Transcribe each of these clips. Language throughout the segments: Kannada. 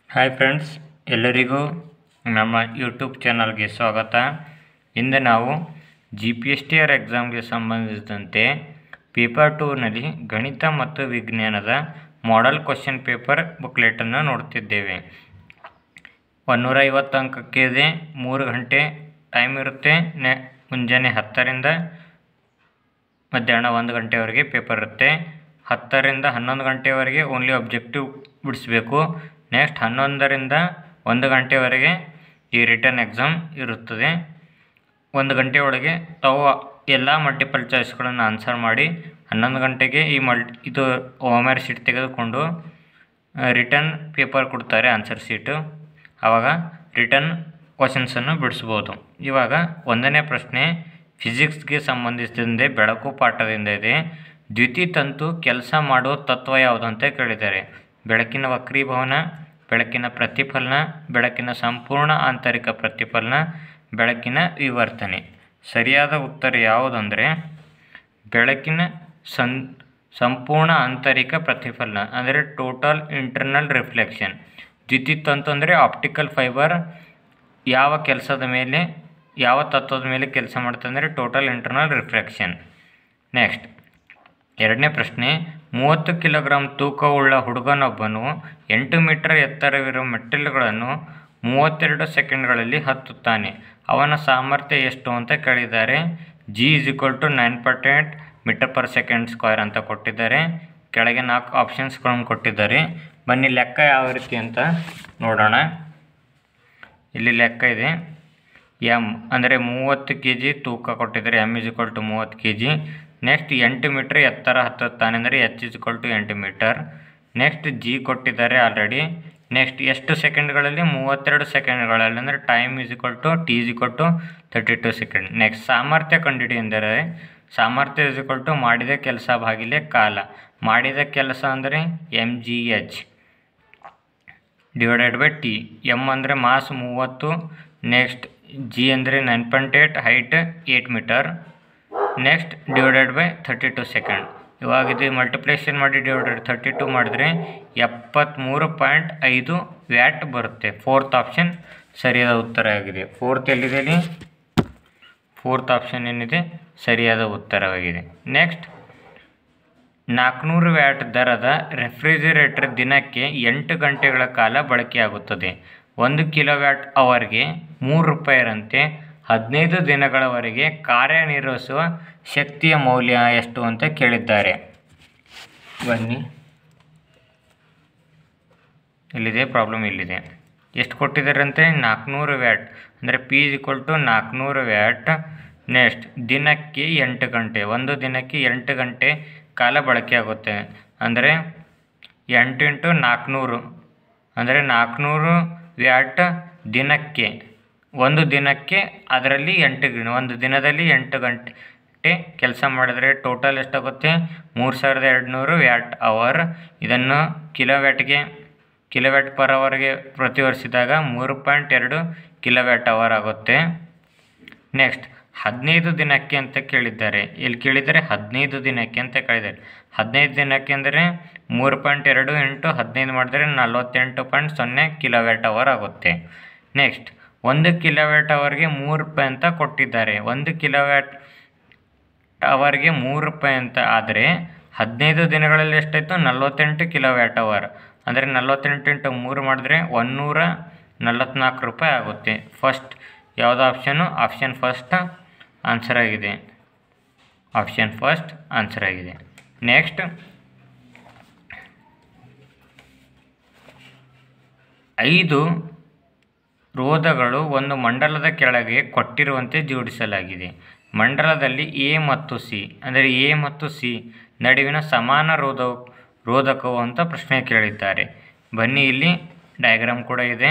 ಹಾಯ್ ಫ್ರೆಂಡ್ಸ್, ಎಲ್ಲರಿಗೂ ನಮ್ಮ ಯೂಟ್ಯೂಬ್ ಚಾನಲ್ಗೆ ಸ್ವಾಗತ. ಇಂದು ನಾವು GPSTR ಎಕ್ಸಾಮ್ಗೆ ಸಂಬಂಧಿಸಿದಂತೆ ಪೇಪರ್ 2ನಲ್ಲಿ ಗಣಿತ ಮತ್ತು ವಿಜ್ಞಾನದ ಮಾಡೆಲ್ ಕ್ವಶನ್ ಪೇಪರ್ ಬುಕ್ಲೆಟನ್ನು ನೋಡ್ತಿದ್ದೇವೆ. 150 ಅಂಕಕ್ಕೆ ಇದೆ. 3 ಗಂಟೆ ಟೈಮ್ ಇರುತ್ತೆ. ಮುಂಜಾನೆ 10ರಿಂದ ಮಧ್ಯಾಹ್ನ 1 ಗಂಟೆವರೆಗೆ ಪೇಪರ್ ಇರುತ್ತೆ. 10ರಿಂದ 11 ಗಂಟೆವರೆಗೆ ಓನ್ಲಿ ಆಬ್ಜೆಕ್ಟಿವ್ ಬಿಡಿಸ್ಬೇಕು. ನೆಕ್ಸ್ಟ್ 11ರಿಂದ 1 ಗಂಟೆವರೆಗೆ ಈ ರಿಟರ್ನ್ ಎಕ್ಸಾಮ್ ಇರುತ್ತದೆ. 1 ಗಂಟೆ ಒಳಗೆ ತಾವು ಎಲ್ಲ ಮಲ್ಟಿಪಲ್ ಚಾಯ್ಸ್ಗಳನ್ನು ಆನ್ಸರ್ ಮಾಡಿ 11 ಗಂಟೆಗೆ ಇದು ಹೋಮ್ವರ್ಕ್ ಶೀಟ್ ತೆಗೆದುಕೊಂಡು ರಿಟರ್ನ್ ಪೇಪರ್ ಕೊಡ್ತಾರೆ, ಆನ್ಸರ್ ಶೀಟು. ಆವಾಗ ರಿಟರ್ನ್ ಕ್ವಶನ್ಸನ್ನು ಬಿಡಿಸ್ಬೋದು. ಇವಾಗ 1ನೇ ಪ್ರಶ್ನೆ ಫಿಸಿಕ್ಸ್ಗೆ ಸಂಬಂಧಿಸಿದಂತೆ ಬೆಳಕು ಪಾಠದಿಂದ ಇದೆ. ದ್ಯುತಿತಂತು ಕೆಲಸ ಮಾಡುವ ತತ್ವ ಯಾವುದು ಅಂತ ಕೇಳಿದ್ದಾರೆ. ಬೆಳಕಿನ ವಕ್ರೀಭವನ, ಬೆಳಕಿನ ಪ್ರತಿಫಲನ, ಬೆಳಕಿನ ಸಂಪೂರ್ಣ ಆಂತರಿಕ ಪ್ರತಿಫಲನ, ಬೆಳಕಿನ ವಿವರ್ತನೆ. ಸರಿಯಾದ ಉತ್ತರ ಯಾವುದಂದರೆ ಬೆಳಕಿನ ಸಂಪೂರ್ಣ ಆಂತರಿಕ ಪ್ರತಿಫಲನ, ಅಂದರೆ ಟೋಟಲ್ ಇಂಟರ್ನಲ್ ರಿಫ್ಲೆಕ್ಷನ್. ದ್ಯುತಿತಂತು ಅಂದರೆ ಆಪ್ಟಿಕಲ್ ಫೈಬರ್ ಯಾವ ತತ್ವದ ಮೇಲೆ ಕೆಲಸ ಮಾಡ್ತದೆ ಅಂದರೆ ಟೋಟಲ್ ಇಂಟರ್ನಲ್ ರಿಫ್ಲೆಕ್ಷನ್. ನೆಕ್ಸ್ಟ್ 2ನೇ ಪ್ರಶ್ನೆ 30 ಕಿಲೋಗ್ರಾಂ ತೂಕವುಳ್ಳ ಹುಡುಗನೊಬ್ಬನು 8 ಮೀಟರ್ ಎತ್ತರವಿರುವ ಮೆಟ್ಟಿಲುಗಳನ್ನು 32 ಸೆಕೆಂಡ್ಗಳಲ್ಲಿ ಹತ್ತುತ್ತಾನೆ. ಅವನ ಸಾಮರ್ಥ್ಯ ಎಷ್ಟು ಅಂತ ಕೇಳಿದ್ದಾರೆ. G = 9.8 metre per second square ಅಂತ ಕೊಟ್ಟಿದ್ದಾರೆ. ಕೆಳಗೆ 4 ಆಪ್ಷನ್ಸ್ಗಳನ್ನು ಕೊಟ್ಟಿದ್ದಾರೆ. ಬನ್ನಿ ಲೆಕ್ಕ ಯಾವ ರೀತಿ ಅಂತ ನೋಡೋಣ. ಇಲ್ಲಿ ಲೆಕ್ಕ ಇದೆ. M ಅಂದರೆ 30 kg ತೂಕ ಕೊಟ್ಟಿದ್ದಾರೆ. M = 30 kg. ನೆಕ್ಸ್ಟ್ 8 ಮೀಟರ್ ಎತ್ತರ ಹತ್ತುತ್ತಾನೆ ಅಂದರೆ H = 8 ಮೀಟರ್. ನೆಕ್ಸ್ಟ್ G ಕೊಟ್ಟಿದ್ದಾರೆ ಆಲ್ರೆಡಿ. ನೆಕ್ಸ್ಟ್ ಎಷ್ಟು ಸೆಕೆಂಡ್ಗಳಲ್ಲಿ 32 ಸೆಕೆಂಡ್ಗಳಲ್ಲಿ ಅಂದರೆ ಟೈಮ್ T = 32 ಸೆಕೆಂಡ್. ನೆಕ್ಸ್ಟ್ ಸಾಮರ್ಥ್ಯ ಕಂಡುಹಿಡಿ ಎಂದರೆ ಸಾಮರ್ಥ್ಯ ಮಾಡಿದ ಕೆಲಸ ಭಾಗಿಲೆ ಕಾಲ. ಮಾಡಿದ ಕೆಲಸ ಅಂದರೆ mgh / T. M ಅಂದರೆ ಮಾಸ್ 30. ನೆಕ್ಸ್ಟ್ G ಅಂದರೆ 9.8, ಹೈಟ್ 8 ಮೀಟರ್. Next /32 second. ಇವಾಗ ಇದು ಮಲ್ಟಿಪ್ಲಿಕೇಶನ್ ಮಾಡಿ /32 ಮಾಡಿದರೆ 73.5 ವ್ಯಾಟ್ ಬರುತ್ತೆ. 4th ಆಪ್ಷನ್ ಸರಿಯಾದ ಉತ್ತರ ಆಗಿದೆ. 4th ಎಲ್ಲಿದೆ ಇಲ್ಲಿ? 4th ಆಪ್ಷನ್ ಏನಿದೆ ಸರಿಯಾದ ಉತ್ತರವಾಗಿದೆ. ನೆಕ್ಸ್ಟ್ 400 ವ್ಯಾಟ್ ದರದ ರೆಫ್ರಿಜಿರೇಟರ್ ದಿನಕ್ಕೆ 8 ಗಂಟೆಗಳ ಕಾಲ ಬಳಕೆಯಾಗುತ್ತದೆ. 1 ಕಿಲೋವ್ಯಾಟ್ ಅವರ್ಗೆ 3 ರೂಪಾಯಿರಂತೆ 15 ದಿನಗಳವರೆಗೆ ಕಾರ್ಯನಿರ್ವಹಿಸುವ ಶಕ್ತಿಯ ಮೌಲ್ಯ ಎಷ್ಟು ಅಂತ ಕೇಳಿದ್ದಾರೆ. ಬನ್ನಿ, ಇಲ್ಲಿದೆ ಪ್ರಾಬ್ಲಮ್. ಇಲ್ಲಿದೆ ಎಷ್ಟು ಕೊಟ್ಟಿದ್ದಾರಂತೆ 400 ವ್ಯಾಟ್ ಅಂದರೆ P = 400 ವ್ಯಾಟ್. ನೆಕ್ಸ್ಟ್ ದಿನಕ್ಕೆ 8 ಗಂಟೆ, ಒಂದು ದಿನಕ್ಕೆ 8 ಗಂಟೆ ಕಾಲ ಬಳಕೆಯಾಗುತ್ತೆ ಅಂದರೆ 8 × 400 ಅಂದರೆ 400 ವ್ಯಾಟ್ ದಿನಕ್ಕೆ. ಒಂದು ದಿನಕ್ಕೆ ಅದರಲ್ಲಿ 8 ಒಂದು ದಿನದಲ್ಲಿ 8 ಗಂಟೆ ಕೆಲಸ ಮಾಡಿದರೆ ಟೋಟಲ್ ಎಷ್ಟಾಗುತ್ತೆ 3200 ವ್ಯಾಟ್ ಅವರ್. ಇದನ್ನು ಕಿಲೋವ್ಯಾಟ್ ಪರ್ ಅವರ್ಗೆ ಪ್ರತಿವರ್ತಿಸಿದಾಗ 3.2 ಕಿಲೋವ್ಯಾಟ್ ಅವರ್ ಆಗುತ್ತೆ. ನೆಕ್ಸ್ಟ್ 15 ದಿನಕ್ಕೆ ಅಂತ ಕೇಳಿದ್ದಾರೆ. ಇಲ್ಲಿ ಕೇಳಿದರೆ 15 ದಿನಕ್ಕೆ ಅಂತ ಕೇಳಿದ್ದಾರೆ. 15 ದಿನಕ್ಕೆ ಅಂದರೆ 3.2 × 15 ಮಾಡಿದರೆ 48.0 ಕಿಲೋವ್ಯಾಟ್ ಅವರ್ ಆಗುತ್ತೆ. ನೆಕ್ಸ್ಟ್ 1 ಕಿಲೋವ್ಯಾಟ್ ಅವರ್ಗೆ 3 ರೂಪಾಯಿ ಅಂತ ಕೊಟ್ಟಿದ್ದಾರೆ. 1 ಕಿಲೋವ್ಯಾಟ್ ಅವರ್ಗೆ 3 ರೂಪಾಯಿ ಅಂತ ಆದರೆ 15 ದಿನಗಳಲ್ಲಿ ಎಷ್ಟಾಯಿತು 48 ಕಿಲೋವ್ಯಾಟ್ ಅವರ್ ಅಂದರೆ 48 × 3 ಮಾಡಿದ್ರೆ 144 ರೂಪಾಯಿ ಆಗುತ್ತೆ. ಫಸ್ಟ್ ಯಾವುದು ಆಪ್ಷನ್ನು? ಆಪ್ಷನ್ ಫಸ್ಟ್ ಆನ್ಸರ್ ಆಗಿದೆ. ಆಪ್ಷನ್ ಫಸ್ಟ್ ಆನ್ಸರ್ ಆಗಿದೆ. ನೆಕ್ಸ್ಟ್ 5 ರೋಧಗಳು ಒಂದು ಮಂಡಲದ ಕೆಳಗೆ ಕೊಟ್ಟಿರುವಂತೆ ಜೋಡಿಸಲಾಗಿದೆ. ಮಂಡಲದಲ್ಲಿ A ಮತ್ತು C ಅಂದರೆ A ಮತ್ತು C ನಡುವಿನ ಸಮಾನ ರೋಧಕವು ಅಂತ ಪ್ರಶ್ನೆ ಕೇಳಿದ್ದಾರೆ. ಬನ್ನಿ, ಇಲ್ಲಿ ಡಯಾಗ್ರಾಮ್ ಕೂಡ ಇದೆ.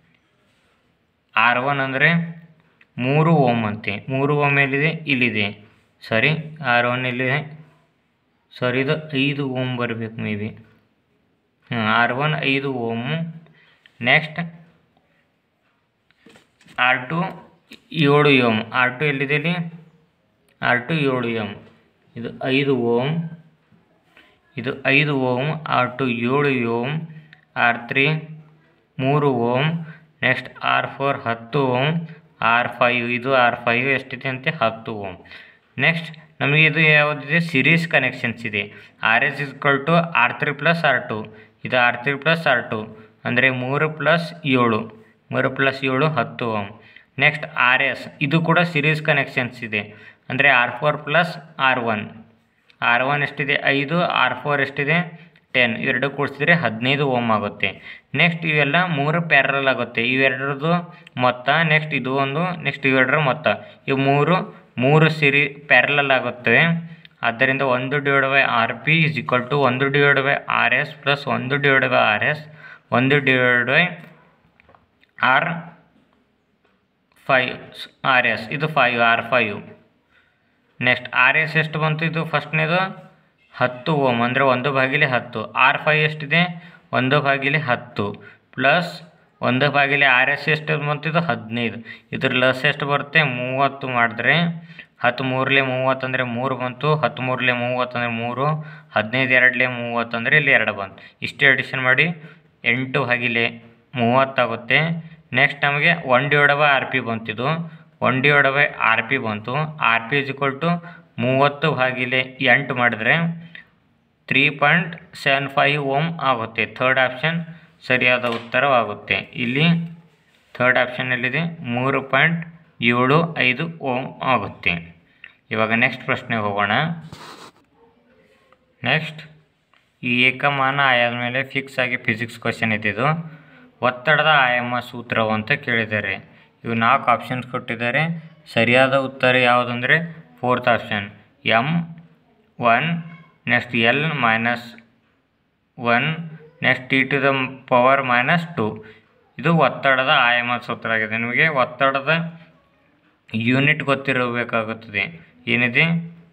R1 ಅಂದರೆ 3 ಓಮ್ ಅಂತೆ. 3 ಓಮ್ ಎಲ್ಲಿದೆ? ಇಲ್ಲಿದೆ. ಸಾರಿ, R1 ಇಲ್ಲಿದೆ. ಸಾರಿ, ಇದು 5 ಓಮ್ ಬರಬೇಕು maybe. R1 5 ohm. Next R2 7 ohm. R2 ಎಲ್ಲಿದೆ ಇಲ್ಲಿ? R2 7 ohm. ಇದು 5 ಓಮ್, ಇದು 5 ohm. R2 7 ohm. R3 3 ohm. Next R4 10 ohm. R5 ಇದು R5 ಎಷ್ಟಿದೆ ಅಂತೆ 10 ಓಮ್. ನೆಕ್ಸ್ಟ್ ನಮಗೆ ಇದು ಯಾವುದಿದೆ ಸಿರೀಸ್ ಕನೆಕ್ಷನ್ಸ್ ಇದೆ. RS = R3 + R2. ಇದು R3 + R2 ಅಂದರೆ 3 + 7 3 + 7 10 ಓಮ್. ನೆಕ್ಸ್ಟ್ RS ಇದು ಕೂಡ ಸಿರೀಸ್ ಕನೆಕ್ಷನ್ಸ್ ಇದೆ ಅಂದರೆ R4 + R1. R1 ಎಷ್ಟಿದೆ 5, R4 ಎಷ್ಟಿದೆ 10, ಇವೆರಡು ಕೂಡಿಸಿದ್ರೆ 15 ಓಮ್ ಆಗುತ್ತೆ. ನೆಕ್ಸ್ಟ್ ಇವೆಲ್ಲ 3 ಪ್ಯಾರಲಲ್ ಆಗುತ್ತೆ. ಇವೆರಡರದ್ದು ಮೊತ್ತ ನೆಕ್ಸ್ಟ್ ಇದು ಒಂದು ನೆಕ್ಸ್ಟ್ ಇವೆರಡರ ಮೊತ್ತ ಇವು ಮೂರು ಸಿರಿ ಪ್ಯಾರಲಲ್ ಆಗುತ್ತವೆ. ಆದ್ದರಿಂದ 1/RP = 1/RS + 1/RS 1/RS ಇದು 5 R5. ನೆಕ್ಸ್ಟ್ RS ಎಷ್ಟು ಬಂತು, ಇದು ಫಸ್ಟ್ನೇದು 10 ಓಮ್ ಅಂದರೆ 1/10. R5 ಎಷ್ಟಿದೆ 1/10 ಪ್ಲಸ್ 1/RS ಎಷ್ಟು ಬಂತು, ಇದು 15. ಇದ್ರ ಲಸ್ ಎಷ್ಟು ಬರುತ್ತೆ 30 ಮಾಡಿದ್ರೆ 10 3 30 ಅಂದರೆ 3 ಬಂತು. 10 3 30 ಅಂದರೆ 3. 15 2 30 ಅಂದರೆ ಇಲ್ಲಿ 2 ಬಂತು. ಇಷ್ಟೇ ಅಡಿಷನ್ ಮಾಡಿ 8/30 ಆಗುತ್ತೆ. ನೆಕ್ಸ್ಟ್ ನಮಗೆ 1/RP ಬಂತಿದ್ದು 1/RP ಬಂತು. RP = 30/8 ಮಾಡಿದ್ರೆ 3.75 ಓಮ್ ಆಗುತ್ತೆ. ಥರ್ಡ್ ಆಪ್ಷನ್ ಸರಿಯಾದ ಉತ್ತರವಾಗುತ್ತೆ. ಇಲ್ಲಿ ಥರ್ಡ್ ಆಪ್ಷನ್ನಲ್ಲಿದೆ 3.75 ಓಮ್ ಆಗುತ್ತೆ. ಇವಾಗ ನೆಕ್ಸ್ಟ್ ಪ್ರಶ್ನೆ ಹೋಗೋಣ. ನೆಕ್ಸ್ಟ್ ಈ ಏಕಮಾನ ಆಯಾದ ಮೇಲೆ ಫಿಕ್ಸ್ ಆಗಿ ಫಿಸಿಕ್ಸ್ ಕ್ವಶನ್ ಇದ್ದಿದ್ದು ಒತ್ತಡದ ಆಯಾಮ ಸೂತ್ರವು ಅಂತ ಕೇಳಿದ್ದಾರೆ. ಇವು 4 ಆಪ್ಷನ್ಸ್ ಕೊಟ್ಟಿದ್ದಾರೆ. ಸರಿಯಾದ ಉತ್ತರ ಯಾವುದಂದರೆ fourth option m1 next L-1 next T⁻⁻². ಇದು ಒತ್ತಡದ ಆಯಾಮ ಸೂತ್ರ ಆಗಿದೆ. ನಿಮಗೆ ಒತ್ತಡದ ಯೂನಿಟ್ ಗೊತ್ತಿರಬೇಕಾಗುತ್ತದೆ. ಏನಿದೆ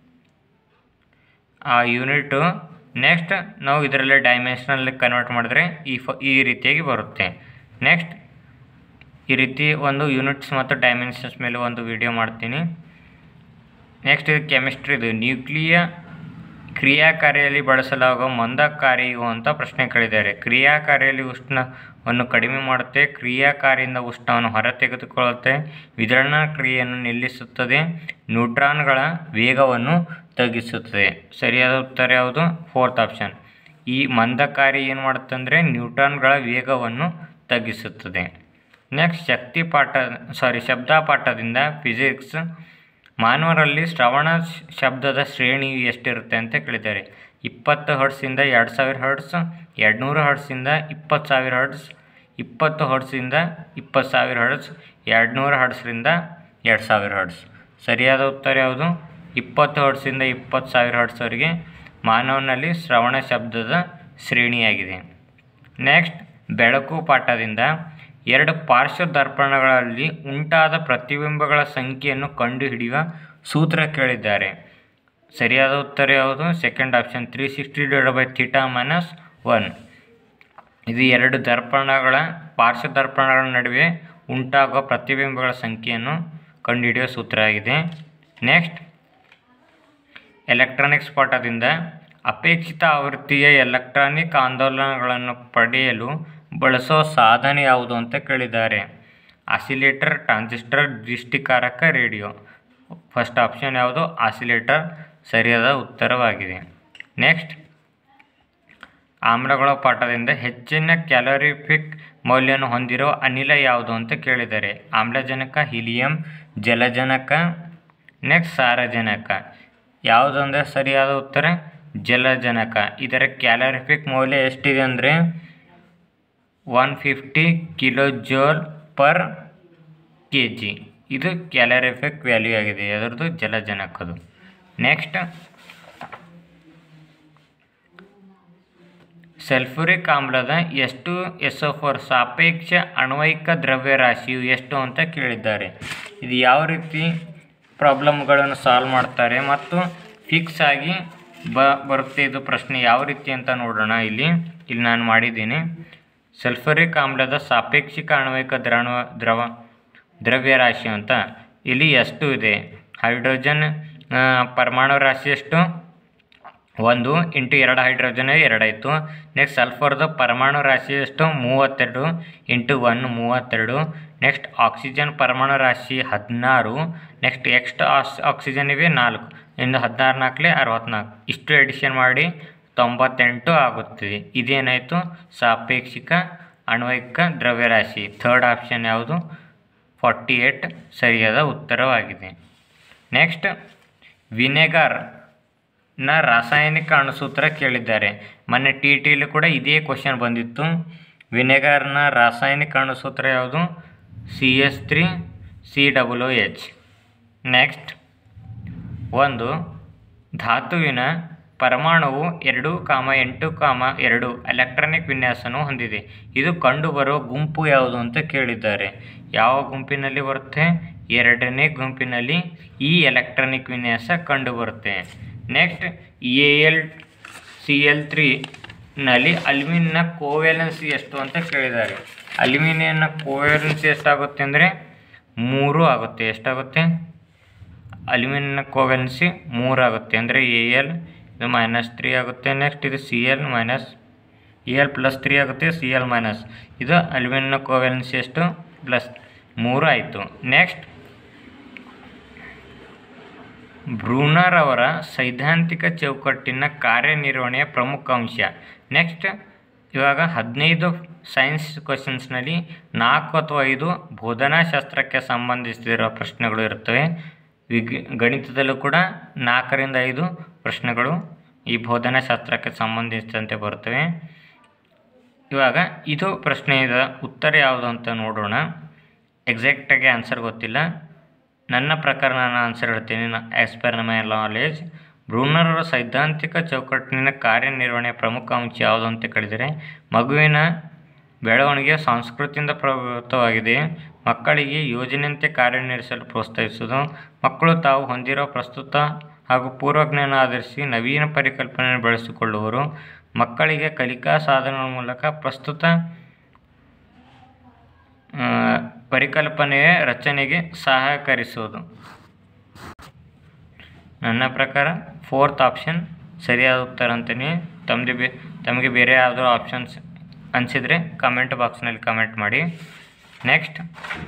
ಆ ಯೂನಿಟು. ನೆಕ್ಸ್ಟ್ ನಾವು ಇದರಲ್ಲಿ ಡೈಮೆನ್ಷನಲ್ಲಿ ಕನ್ವರ್ಟ್ ಮಾಡಿದ್ರೆ ಈ ರೀತಿಯಾಗಿ ಬರುತ್ತೆ. ನೆಕ್ಸ್ಟ್ ಈ ರೀತಿ ಒಂದು ಯೂನಿಟ್ಸ್ ಮತ್ತು ಡೈಮೆನ್ಷನ್ಸ್ ಮೇಲೆ ಒಂದು ವಿಡಿಯೋ ಮಾಡ್ತೀನಿ. ನೆಕ್ಸ್ಟ್ ಇದು ಕೆಮಿಸ್ಟ್ರಿದು ನ್ಯೂಕ್ಲಿಯ ಕ್ರಿಯಾಕಾರಿಯಲ್ಲಿ ಬಳಸಲಾಗುವ ಮಂದಕಾರಿಯು ಅಂತ ಪ್ರಶ್ನೆ ಕೇಳಿದ್ದಾರೆ. ಕ್ರಿಯಾಕಾರಿಯಲ್ಲಿ ಉಷ್ಣವನ್ನು ಕಡಿಮೆ ಮಾಡುತ್ತೆ, ಕ್ರಿಯಾಕಾರಿಯಿಂದ ಉಷ್ಣವನ್ನು ಹೊರತೆಗೆದುಕೊಳ್ಳುತ್ತೆ, ವಿತರಣಾ ಕ್ರಿಯೆಯನ್ನು ನಿಲ್ಲಿಸುತ್ತದೆ, ನ್ಯೂಟ್ರಾನ್ಗಳ ವೇಗವನ್ನು ತಗ್ಗಿಸುತ್ತದೆ. ಸರಿಯಾದ ಉತ್ತರ ಯಾವುದು ಫೋರ್ತ್ ಆಪ್ಷನ್. ಈ ಮಂದಕಾರಿ ಏನು ಮಾಡುತ್ತೆ ಅಂದರೆ ನ್ಯೂಟ್ರಾನ್ಗಳ ವೇಗವನ್ನು ತಗ್ಗಿಸುತ್ತದೆ. ನೆಕ್ಸ್ಟ್ ಶಬ್ದ ಪಾಠದಿಂದ ಫಿಸಿಕ್ಸ್ ಮಾನವರಲ್ಲಿ ಶ್ರವಣ ಶಬ್ದದ ಶ್ರೇಣಿಯು ಎಷ್ಟಿರುತ್ತೆ ಅಂತ ಕೇಳಿದ್ದಾರೆ. 20 ಹರ್ಟ್ಸಿಂದ 2000 ಹರ್ಟ್ಸ್, 200 ಹರ್ಟ್ಸಿಂದ 20,000 ಹರ್ಟ್ಸ್, 20 ಹರ್ಟ್ಸಿಂದ 20,000 ಹರ್ಟ್ಸ್, 200 ಹರ್ಟ್ಸ್ರಿಂದ 2,000 ಹರ್ಟ್ಸ್. ಸರಿಯಾದ ಉತ್ತರ ಯಾವುದು 20 ಹರ್ಟ್ಸಿಂದ 20,000 ಹರ್ಟ್ಸ್ವರೆಗೆ ಮಾನವನಲ್ಲಿ ಶ್ರವಣ ಶಬ್ದದ ಶ್ರೇಣಿಯಾಗಿದೆ. ನೆಕ್ಸ್ಟ್ ಬೆಳಕು ಪಾಠದಿಂದ 2 ಪಾರ್ಶ್ವ ದರ್ಪಣಗಳಲ್ಲಿ ಉಂಟಾದ ಪ್ರತಿಬಿಂಬಗಳ ಸಂಖ್ಯೆಯನ್ನು ಕಂಡುಹಿಡಿಯುವ ಸೂತ್ರ ಕೇಳಿದ್ದಾರೆ. ಸರಿಯಾದ ಉತ್ತರ ಯಾವುದು ಸೆಕೆಂಡ್ ಆಪ್ಷನ್ 360/θ-1. ಇದು 2 ಪಾರ್ಶ್ವ ದರ್ಪಣಗಳ ನಡುವೆ ಉಂಟಾಗುವ ಪ್ರತಿಬಿಂಬಗಳ ಸಂಖ್ಯೆಯನ್ನು ಕಂಡುಹಿಡಿಯುವ ಸೂತ್ರ ಆಗಿದೆ. ನೆಕ್ಸ್ಟ್ ಎಲೆಕ್ಟ್ರಾನಿಕ್ಸ್ ಪಾಠದಿಂದ ಅಪೇಕ್ಷಿತ ಆವೃತ್ತಿಯ ಎಲೆಕ್ಟ್ರಾನಿಕ್ ಆಂದೋಲನಗಳನ್ನು ಪಡೆಯಲು ಬಳಸೋ ಸಾಧನ ಯಾವುದು ಅಂತ ಕೇಳಿದ್ದಾರೆ. ಆಸಿಲೇಟರ್, ಟ್ರಾನ್ಸಿಸ್ಟರ್, ದೃಷ್ಟಿಕಾರಕ, ರೇಡಿಯೋ. ಫಸ್ಟ್ ಆಪ್ಷನ್ ಯಾವುದು ಆಸಿಲೇಟರ್ ಸರಿಯಾದ ಉತ್ತರವಾಗಿದೆ. ನೆಕ್ಸ್ಟ್ ಆಮ್ಲಗಳ ಪಾಠದಿಂದ ಹೆಚ್ಚಿನ ಕ್ಯಾಲೋರಿಫಿಕ್ ಮೌಲ್ಯವನ್ನು ಹೊಂದಿರೋ ಅನಿಲ ಯಾವುದು ಅಂತ ಕೇಳಿದ್ದಾರೆ. ಆಮ್ಲಜನಕ, ಹೀಲಿಯಂ, ಜಲಜನಕ, ನೆಕ್ಸ್ಟ್ ಸಾರಜನಕ. ಯಾವುದು ಅಂದರೆ ಸರಿಯಾದ ಉತ್ತರ ಜಲಜನಕ. ಇದರ ಕ್ಯಾಲೋರಿಫಿಕ್ ಮೌಲ್ಯ ಎಷ್ಟಿದೆ ಅಂದರೆ 150 kJ/kg. ಇದು ಕ್ಯಾಲೋರಿಫಿಕ್ ವ್ಯಾಲ್ಯೂ ಆಗಿದೆ ಅದರದ್ದು ಜಲಜನಕದು. ನೆಕ್ಸ್ಟ್ ಸಲ್ಫ್ಯೂರಿಕ್ ಆಮ್ಲದ H2SO4 ಸಾಪೇಕ್ಷ ಆಣ್ವಿಕ ದ್ರವ್ಯರಾಶಿಯು ಎಷ್ಟು ಅಂತ ಕೇಳಿದ್ದಾರೆ. ಇದು ಯಾವ ರೀತಿ ಪ್ರಾಬ್ಲಮ್ಗಳನ್ನು ಸಾಲ್ವ್ ಮಾಡ್ತಾರೆ ಮತ್ತು ಫಿಕ್ಸ್ ಆಗಿ ಬರುತ್ತೆ ಇದು ಪ್ರಶ್ನೆ ಯಾವ ರೀತಿ ಅಂತ ನೋಡೋಣ. ಇಲ್ಲಿ ನಾನು ಮಾಡಿದ್ದೀನಿ. ಸಲ್ಫ್ಯೂರಿಕ್ ಆಮ್ಲದ ಸಾಪೇಕ್ಷಿಕ ಆಣ್ವಿಕ ದ್ರವ್ಯರಾಶಿ ಅಂತ ಇಲ್ಲಿ ಎಷ್ಟು ಇದೆ. ಹೈಡ್ರೋಜನ್ ಪರಮಾಣು ರಾಶಿ ಎಷ್ಟು 1 ಇಂಟು 2 ಹೈಡ್ರೋಜನ್ 2 ಆಯಿತು. ನೆಕ್ಸ್ಟ್ ಸಲ್ಫರ್ದು ಪರಮಾಣು ರಾಶಿ ಎಷ್ಟು 32 ಇಂಟು 1 32. ನೆಕ್ಸ್ಟ್ ಆಕ್ಸಿಜನ್ ಪರಮಾಣು ರಾಶಿ 16. ನೆಕ್ಸ್ಟ್ ಆಕ್ಸಿಜನ್ ಇವೆ 4 ಇನ್ನು 16 4 64. ಇಷ್ಟು ಎಡಿಷನ್ ಮಾಡಿ 98 ಆಗುತ್ತದೆ. ಇದೇನಾಯಿತು ಸಾಪೇಕ್ಷಿಕ ಆಣ್ವಿಕ ದ್ರವ್ಯರಾಶಿ. ಥರ್ಡ್ ಆಪ್ಷನ್ ಯಾವುದು 48 ಸರಿಯಾದ ಉತ್ತರವಾಗಿದೆ. ನೆಕ್ಸ್ಟ್ ವಿನೆಗಾರ್ನ ರಾಸಾಯನಿಕ ಅಣುಸೂತ್ರ ಕೇಳಿದ್ದಾರೆ. ಮೊನ್ನೆ TTಯಲ್ಲಿ ಕೂಡ ಇದೇ ಕ್ವಶನ್ ಬಂದಿತ್ತು. ವಿನೆಗಾರ್ನ ರಾಸಾಯನಿಕ ಅಣುಸೂತ್ರ ಯಾವುದು CH3COOH. ನೆಕ್ಸ್ಟ್ ಒಂದು ಧಾತುವಿನ ಪರಮಾಣುವು 2,8,2 ಎಲೆಕ್ಟ್ರಾನಿಕ್ ವಿನ್ಯಾಸವನ್ನು ಹೊಂದಿದೆ. ಇದು ಕಂಡುಬರುವ ಗುಂಪು ಯಾವುದು ಅಂತ ಕೇಳಿದ್ದಾರೆ. ಯಾವ ಗುಂಪಿನಲ್ಲಿ ಬರುತ್ತೆ? 2ನೇ ಗುಂಪಿನಲ್ಲಿ ಈ ಎಲೆಕ್ಟ್ರಾನಿಕ್ ವಿನ್ಯಾಸ ಕಂಡುಬರುತ್ತೆ. ನೆಕ್ಸ್ಟ್ AlCl3ನಲ್ಲಿ ಅಲ್ಯೂಮಿನಿಯಂನ ಕೋವೆಲೆನ್ಸಿ ಎಷ್ಟು ಅಂತ ಕೇಳಿದ್ದಾರೆ. ಅಲ್ಯೂಮಿನಿಯಂನ ಕೋವೆಲೆನ್ಸಿ ಎಷ್ಟಾಗುತ್ತೆ ಅಂದರೆ 3 ಆಗುತ್ತೆ. ಎಷ್ಟಾಗುತ್ತೆ? ಅಲ್ಯೂಮಿನಿಯಂನ ಕೋವೆಲೆನ್ಸಿ 3 ಆಗುತ್ತೆ. ಅಂದರೆ Al ಇದು -3 ಆಗುತ್ತೆ. ನೆಕ್ಸ್ಟ್ ಇದು Cl +3 ಆಗುತ್ತೆ. Cl- ಇದು ಅಲ್ಯೂಮಿನಿಯಂನ ಕೋವೆಲೆನ್ಸಿ ಎಷ್ಟು +3 ಆಯಿತು. ನೆಕ್ಸ್ಟ್ ಬ್ರೂನರ್ ಅವರ ಸೈದ್ಧಾಂತಿಕ ಚೌಕಟ್ಟಿನ ಕಾರ್ಯನಿರ್ವಹಣೆಯ ಪ್ರಮುಖ ಅಂಶ. ನೆಕ್ಸ್ಟ್ ಇವಾಗ 15 ಸೈನ್ಸ್ ಕ್ವಶನ್ಸ್ನಲ್ಲಿ 4 ಅಥವಾ 5 ಬೋಧನಾಶಾಸ್ತ್ರಕ್ಕೆ ಸಂಬಂಧಿಸಿರುವ ಪ್ರಶ್ನೆಗಳು ಇರುತ್ತವೆ. ಗಣಿತದಲ್ಲೂ ಕೂಡ 4ರಿಂದ 5 ಪ್ರಶ್ನೆಗಳು ಈ ಬೋಧನಾಶಾಸ್ತ್ರಕ್ಕೆ ಸಂಬಂಧಿಸಿದಂತೆ ಬರುತ್ತವೆ. ಇವಾಗ ಇದು ಪ್ರಶ್ನೆಯ ಉತ್ತರ ಯಾವುದು ಅಂತ ನೋಡೋಣ. ಎಕ್ಸಾಕ್ಟಾಗಿ ಆನ್ಸರ್ ಗೊತ್ತಿಲ್ಲ. ನನ್ನ ಪ್ರಕಾರ ನಾನು ಆನ್ಸರ್ ಹೇಳ್ತೀನಿ. As per my knowledge Bruner ಅವರ ಸೈದ್ಧಾಂತಿಕ ಚೌಕಟ್ಟಿನ ಕಾರ್ಯನಿರ್ವಹಣೆಯ ಪ್ರಮುಖ ಅಂಶ ಯಾವುದು ಅಂತ ಕೇಳಿದರೆ ಮಗುವಿನ ಬೆಳವಣಿಗೆ ಸಂಸ್ಕೃತಿಯಿಂದ ಪ್ರಭಾವಿತವಾಗಿದೆ. ಮಕ್ಕಳಿಗೆ ಯೋಜನೆಯಂತೆ ಕಾರ್ಯನಿರ್ವಹಿಸಲು ಪ್ರೋತ್ಸಾಹಿಸುವುದು. ಮಕ್ಕಳು ತಾವು ಹೊಂದಿರುವ ಪ್ರಸ್ತುತ ಹಾಗೂ ಪೂರ್ವಜ್ಞಾನ ಆಧರಿಸಿ ನವೀನ ಪರಿಕಲ್ಪನೆಯನ್ನು ಬೆಳೆಸಿಕೊಳ್ಳುವರು. ಮಕ್ಕಳಿಗೆ ಕಲಿಕಾ ಸಾಧನಗಳ ಮೂಲಕ ಪ್ರಸ್ತುತ ಪರಿಕಲ್ಪನೆಯ ರಚನೆಗೆ ಸಹಕರಿಸುವುದು. ನನ್ನ ಪ್ರಕಾರ 4th ಆಪ್ಷನ್ ಸರಿಯಾದ ಉತ್ತರ ಅಂತೀನಿ. ತಮಗೆ ಬೇರೆ ಯಾವುದಾದ್ರು ಆಪ್ಷನ್ಸ್ ಅನಿಸಿದರೆ ಕಮೆಂಟ್ ಬಾಕ್ಸ್ನಲ್ಲಿ ಕಮೆಂಟ್ ಮಾಡಿ. ನೆಕ್ಸ್ಟ್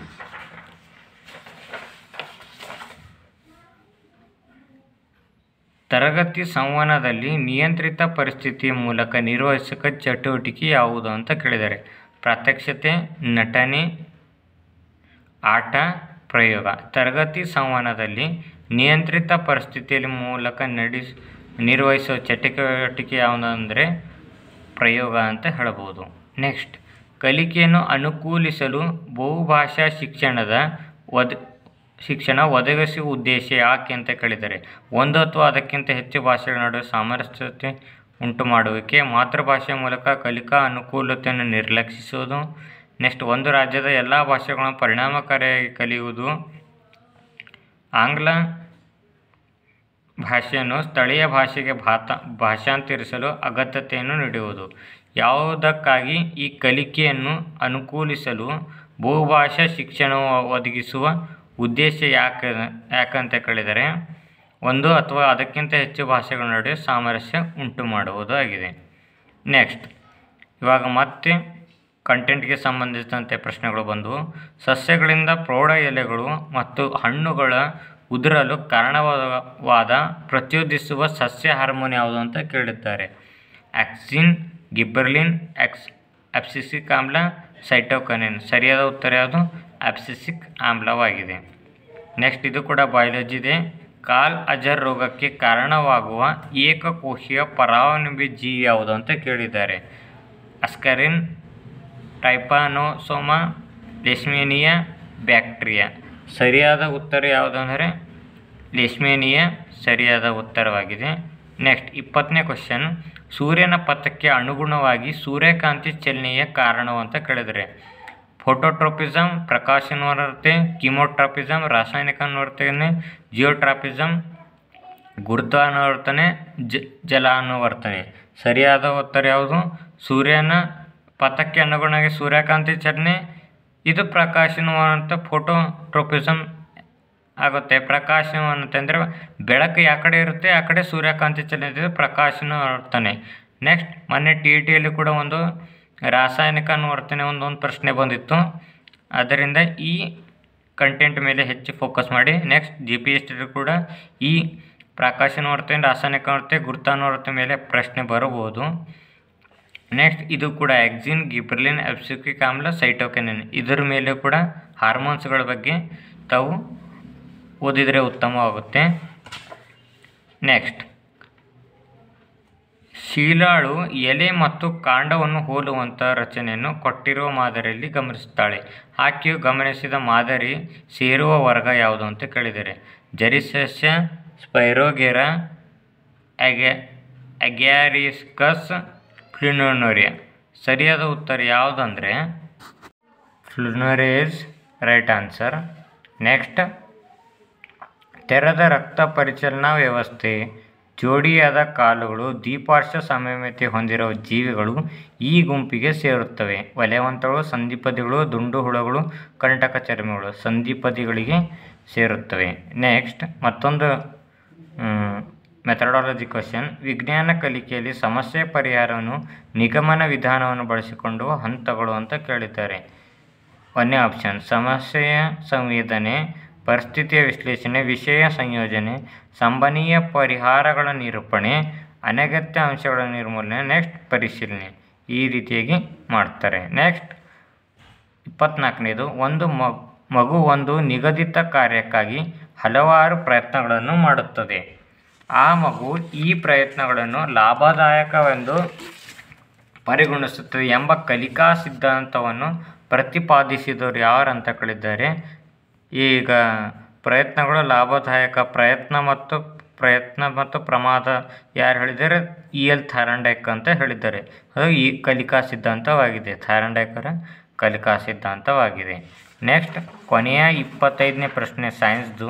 ತರಗತಿ ಸಂವಹನದಲ್ಲಿ ನಿಯಂತ್ರಿತ ಪರಿಸ್ಥಿತಿಯ ಮೂಲಕ ನಿರ್ವಹಿಸಕ ಚಟುವಟಿಕೆ ಯಾವುದು ಅಂತ ಕೇಳಿದ್ದಾರೆ. ಪ್ರಾತ್ಯಕ್ಷಿತೆ, ನಟನೆ, ಆಟ, ಪ್ರಯೋಗ. ತರಗತಿ ಸಂವಹನದಲ್ಲಿ ನಿಯಂತ್ರಿತ ಪರಿಸ್ಥಿತಿಯ ಮೂಲಕ ನಿರ್ವಹಿಸುವ ಚಟುವಟಿಕೆ ಯಾವುದಂದರೆ ಪ್ರಯೋಗ ಅಂತ ಹೇಳಬಹುದು. ನೆಕ್ಸ್ಟ್ ಕಲಿಕೆಯನ್ನು ಅನುಕೂಲಿಸಲು ಬಹುಭಾಷಾ ಶಿಕ್ಷಣ ಒದಗಿಸುವ ಉದ್ದೇಶ ಯಾಕೆ ಅಂತ ಕೇಳಿದ್ದಾರೆ. 1 ಅಥವಾ ಅದಕ್ಕಿಂತ ಹೆಚ್ಚು ಭಾಷೆಗಳ ನಡುವೆ ಸಾಮರಸ್ಯತೆ ಉಂಟು ಮಾಡುವಿಕೆ. ಮಾತೃಭಾಷೆಯ ಮೂಲಕ ಕಲಿಕಾ ಅನುಕೂಲತೆಯನ್ನು ನಿರ್ಲಕ್ಷಿಸುವುದು. ನೆಕ್ಸ್ಟ್ ಒಂದು ರಾಜ್ಯದ ಎಲ್ಲ ಭಾಷೆಗಳನ್ನು ಪರಿಣಾಮಕಾರಿಯಾಗಿ ಕಲಿಯುವುದು. ಆಂಗ್ಲ ಭಾಷೆಯನ್ನು ಸ್ಥಳೀಯ ಭಾಷೆಗೆ ಭಾಷಾಂತರಿಸಲು ಅಗತ್ಯತೆಯನ್ನು ನೀಡುವುದು. ಯಾವುದಕ್ಕಾಗಿ ಈ ಕಲಿಕೆಯನ್ನು ಅನುಕೂಲಿಸಲು ಬಹುಭಾಷಾ ಶಿಕ್ಷಣವು ಒದಗಿಸುವ ಉದ್ದೇಶ ಯಾಕಂತ ಕೇಳಿದರೆ 1 ಅಥವಾ ಅದಕ್ಕಿಂತ ಹೆಚ್ಚು ಭಾಷೆಗಳ ನಡುವೆ ಸಾಮರಸ್ಯ ಉಂಟು ಮಾಡುವುದು ಆಗಿದೆ. ನೆಕ್ಸ್ಟ್ ಇವಾಗ ಮತ್ತೆ ಕಂಟೆಂಟ್ಗೆ ಸಂಬಂಧಿಸಿದಂತೆ ಪ್ರಶ್ನೆಗಳು ಬಂದವು. ಸಸ್ಯಗಳಿಂದ ಪ್ರೌಢ ಎಲೆಗಳು ಮತ್ತು ಹಣ್ಣುಗಳ ಉದುರಲು ಕಾರಣವಾದ ಪ್ರಚೋದಿಸುವ ಸಸ್ಯ ಹಾರ್ಮೋನ್ ಯಾವುದು ಅಂತ ಕೇಳಿದ್ದಾರೆ. ಆಕ್ಸಿನ್, ಗಿಬ್ಬರ್ಲಿನ್, ಅಬ್ಸಿಸಿಕ್ ಆಮ್ಲ, ಸೈಟೋಕೈನಿನ್. ಸರಿಯಾದ ಉತ್ತರ ಯಾವುದು? ಅಬ್ಸಿಸಿಕ್ ಆಮ್ಲವಾಗಿದೆ. ನೆಕ್ಸ್ಟ್ ಇದು ಕೂಡ ಬಯಾಲಜಿ ಇದೆ. ಕಾಲ್ ಅಜರ್ ರೋಗಕ್ಕೆ ಕಾರಣವಾಗುವ ಏಕಕೋಶೀಯ ಪರಾವಲಂಬಿ ಜೀವಿ ಯಾವುದು ಅಂತ ಕೇಳಿದ್ದಾರೆ. ಅಸ್ಕರಿನ್, ಟ್ರೈಪಾನೋಸೋಮಾ, ಲೇಶ್ಮೇನಿಯಾ, ಬ್ಯಾಕ್ಟೀರಿಯಾ. ಸರಿಯಾದ ಉತ್ತರ ಯಾವುದಂದರೆ ಲೇಶ್ಮೇನಿಯಾ ಸರಿಯಾದ ಉತ್ತರವಾಗಿದೆ. ನೆಕ್ಸ್ಟ್ 20ನೇ ಕ್ವಶನ್. ಸೂರ್ಯನ ಪಥಕ್ಕೆ ಅನುಗುಣವಾಗಿ ಸೂರ್ಯಕಾಂತಿ ಚಲನೆಯ ಕಾರಣವು ಅಂತ ಕೇಳಿದರೆ ಫೋಟೋಟ್ರೋಪಿಸಮ್, ಪ್ರಕಾಶಾನುವರ್ತನೆ, ಕಿಮೋಟ್ರಾಪಿಸಮ್, ರಾಸಾಯನಿಕ ಅನುವರ್ತನೆ, ಜಿಯೋಟ್ರಾಪಿಸಮ್, ಗುರುತ್ವಾನುವರ್ತನೆ, ಜಲಾನುವರ್ತನೆ. ಸರಿಯಾದ ಉತ್ತರ ಯಾವುದು? ಸೂರ್ಯನ ಪಥಕ್ಕೆ ಅನುಗುಣವಾಗಿ ಸೂರ್ಯಕಾಂತಿ ಚಲನೆ. ಇದು ಪ್ರಕಾಶಾನುವರ್ತನೆ ಫೋಟೋಟ್ರೋಪಿಸಮ್ ಆಗುತ್ತೆ. ಪ್ರಕಾಶ ಅಂತಂದರೆ ಬೆಳಕು ಯಾವ ಕಡೆ ಇರುತ್ತೆ ಆ ಕಡೆ ಸೂರ್ಯಕಾಂತಿ ಚಲಿಸಿದರೆ ಪ್ರಕಾಶನೂ ಹರಡ್ತಾನೆ. ನೆಕ್ಸ್ಟ್ ಮೊನ್ನೆ TETಯಲ್ಲಿ ಕೂಡ ಒಂದು ರಾಸಾಯನಿಕ ಅನುವರ್ತನೆ ಒಂದು ಪ್ರಶ್ನೆ ಬಂದಿತ್ತು. ಅದರಿಂದ ಈ ಕಂಟೆಂಟ್ ಮೇಲೆ ಹೆಚ್ಚು ಫೋಕಸ್ ಮಾಡಿ. ನೆಕ್ಸ್ಟ್ GPST ಕೂಡ ಈ ಪ್ರಕಾಶಾನುವರ್ತನೆ, ರಾಸಾಯನಿಕ ಅನುವರ್ತನೆ, ಗುರುತಾನುವರ್ತನೆ ಮೇಲೆ ಪ್ರಶ್ನೆ ಬರಬಹುದು. ನೆಕ್ಸ್ಟ್ ಇದು ಕೂಡ ಆಕ್ಸಿನ್, ಗಿಬ್ರೆಲಿನ್, ಅಬ್ಸಿಕ್ವಿಕ್ ಆಮ್ಲ, ಸೈಟೋಕಿನಿನ್ ಇದರ ಮೇಲೆ ಕೂಡ ಹಾರ್ಮೋನ್ಸ್ಗಳ ಬಗ್ಗೆ ತಾವು ಓದಿದರೆ ಉತ್ತಮವಾಗುತ್ತೆ. ನೆಕ್ಸ್ಟ್ ಶೀಲಾಳು ಎಲೆ ಮತ್ತು ಕಾಂಡವನ್ನು ಹೋಲುವಂಥ ರಚನೆಯನ್ನು ಕೊಟ್ಟಿರುವ ಮಾದರಿಯಲ್ಲಿ ಗಮನಿಸುತ್ತಾಳೆ. ಆಕೆಯು ಗಮನಿಸಿದ ಮಾದರಿ ಸೇರುವ ವರ್ಗ ಯಾವುದು ಅಂತ ಕೇಳಿದರೆ ಜರಿಸಸ್ಯ, ಸ್ಪೈರೋಗೆರಾ, ಅಗ್ಯಾರಿಸ್ಕಸ್, ಫ್ಲುನೋರಿಯಾ. ಸರಿಯಾದ ಉತ್ತರ ಯಾವುದಂದರೆ ಫ್ಲುನೋರಿಯಾ ಇಸ್ ರೈಟ್ ಆನ್ಸರ್. ನೆಕ್ಸ್ಟ್ ತೆರೆದ ರಕ್ತ ಪರಿಚಲನಾ ವ್ಯವಸ್ಥೆ, ಜೋಡಿಯಾದ ಕಾಲುಗಳು, ದ್ವಿಪಾರ್ಶ್ವ ಸಾಮ್ಯತೆ ಹೊಂದಿರುವ ಜೀವಿಗಳು ಈ ಗುಂಪಿಗೆ ಸೇರುತ್ತವೆ. ವಲಯವಂತಗಳು, ಸಂಧಿಪದಿಗಳು, ದುಂಡು ಹುಳುಗಳು, ಕಂಟಕ ಚರ್ಮಿಗಳು ಸಂಧಿಪದಿಗಳಿಗೆ ಸೇರುತ್ತವೆ. ನೆಕ್ಸ್ಟ್ ಮತ್ತೊಂದು ಮೆಥಡಾಲಜಿ ಕ್ವಶನ್. ವಿಜ್ಞಾನ ಕಲಿಕೆಯಲ್ಲಿ ಸಮಸ್ಯೆ ಪರಿಹಾರವನ್ನು ನಿಗಮನ ವಿಧಾನವನ್ನು ಬಳಸಿಕೊಂಡು ಹಂತಗಳು ಅಂತ ಕೇಳಿದ್ದಾರೆ. ಒಂದನೇ ಆಪ್ಷನ್ ಸಮಸ್ಯೆಯ ಸಂವೇದನೆ, ಪರಿಸ್ಥಿತಿಯ ವಿಶ್ಲೇಷಣೆ, ವಿಷಯ ಸಂಯೋಜನೆ, ಸಂಭವನೀಯ ಪರಿಹಾರಗಳ ನಿರೂಪಣೆ, ಅನಗತ್ಯ ಅಂಶಗಳ ನಿರ್ಮೂಲನೆ, ನೆಕ್ಸ್ಟ್ ಪರಿಶೀಲನೆ. ಈ ರೀತಿಯಾಗಿ ಮಾಡ್ತಾರೆ. ನೆಕ್ಸ್ಟ್ 24ನೇದು ಒಂದು ಮಗು ಒಂದು ನಿಗದಿತ ಕಾರ್ಯಕ್ಕಾಗಿ ಹಲವಾರು ಪ್ರಯತ್ನಗಳನ್ನು ಮಾಡುತ್ತದೆ. ಆ ಮಗು ಈ ಪ್ರಯತ್ನಗಳನ್ನು ಲಾಭದಾಯಕವೆಂದು ಪರಿಗಣಿಸುತ್ತದೆ ಎಂಬ ಕಲಿಕಾ ಸಿದ್ಧಾಂತವನ್ನು ಪ್ರತಿಪಾದಿಸಿದವರು ಯಾರು ಅಂತ ಕೇಳಿದ್ದಾರೆ. ಈಗ ಪ್ರಯತ್ನಗಳು ಲಾಭದಾಯಕ, ಪ್ರಯತ್ನ ಮತ್ತು ಪ್ರಮಾದ ಯಾರು ಹೇಳಿದ್ದಾರೆ? EL ಥಾರ್ನ್ಡೈಕ್ ಅಂತ ಹೇಳಿದ್ದಾರೆ. ಅದು ಈ ಕಲಿಕಾ ಸಿದ್ಧಾಂತವಾಗಿದೆ. ಥಾರ್ನ್ಡೈಕರ ಕಲಿಕಾ ಸಿದ್ಧಾಂತವಾಗಿದೆ. ನೆಕ್ಸ್ಟ್ ಕೊನೆಯ 25ನೇ ಪ್ರಶ್ನೆ ಸೈನ್ಸ್ದು.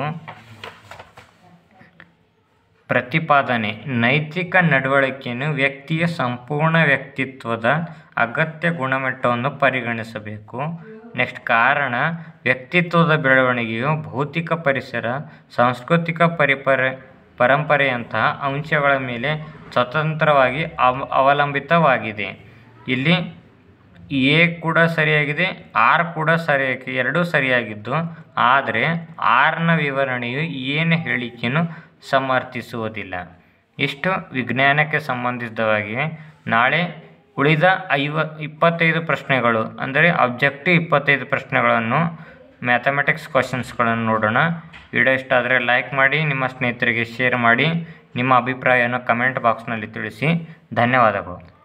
ಪ್ರತಿಪಾದನೆ ನೈತಿಕ ನಡವಳಿಕೆಯನ್ನು ವ್ಯಕ್ತಿಯ ಸಂಪೂರ್ಣ ವ್ಯಕ್ತಿತ್ವದ ಅಗತ್ಯ ಗುಣಮಟ್ಟವನ್ನು ಪರಿಗಣಿಸಬೇಕು. ನೆಕ್ಸ್ಟ್ ಕಾರಣ ವ್ಯಕ್ತಿತ್ವದ ಬೆಳವಣಿಗೆಯು ಭೌತಿಕ ಪರಿಸರ, ಸಾಂಸ್ಕೃತಿಕ ಪರಂಪರೆಯಂತಹ ಅಂಶಗಳ ಮೇಲೆ ಸ್ವತಂತ್ರವಾಗಿ ಅವಲಂಬಿತವಾಗಿದೆ. ಇಲ್ಲಿ A ಕೂಡ ಸರಿಯಾಗಿದೆ, R ಕೂಡ ಸರಿಯಾಗಿ, ಎರಡೂ ಸರಿಯಾಗಿದ್ದು ಆದರೆ Rನ ವಿವರಣೆಯು ಏನು ಹೇಳಿಕೆಯನ್ನು ಸಮರ್ಥಿಸುವುದಿಲ್ಲ. ಇಷ್ಟು ವಿಜ್ಞಾನಕ್ಕೆ ಸಂಬಂಧಿಸಿದವಾಗಿ. ನಾಳೆ ಉಳಿದ 25 ಪ್ರಶ್ನೆಗಳು ಅಂದರೆ ಆಬ್ಜೆಕ್ಟಿವ್ 25 ಪ್ರಶ್ನೆಗಳನ್ನು ಮ್ಯಾಥಮೆಟಿಕ್ಸ್ ಕ್ವಶನ್ಸ್ಗಳನ್ನು ನೋಡೋಣ. ವಿಡಿಯೋ ಇಷ್ಟ ಆದರೆ ಲೈಕ್ ಮಾಡಿ, ನಿಮ್ಮ ಸ್ನೇಹಿತರಿಗೆ ಶೇರ್ ಮಾಡಿ, ನಿಮ್ಮ ಅಭಿಪ್ರಾಯವನ್ನು ಕಮೆಂಟ್ ಬಾಕ್ಸ್ನಲ್ಲಿ ತಿಳಿಸಿ. ಧನ್ಯವಾದಗಳು.